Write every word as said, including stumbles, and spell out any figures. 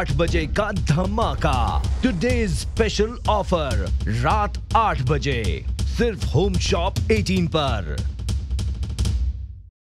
आठ बजे का धमाका। टुडेज स्पेशल ऑफर रात आठ बजे सिर्फ होम शॉप अठारह पर।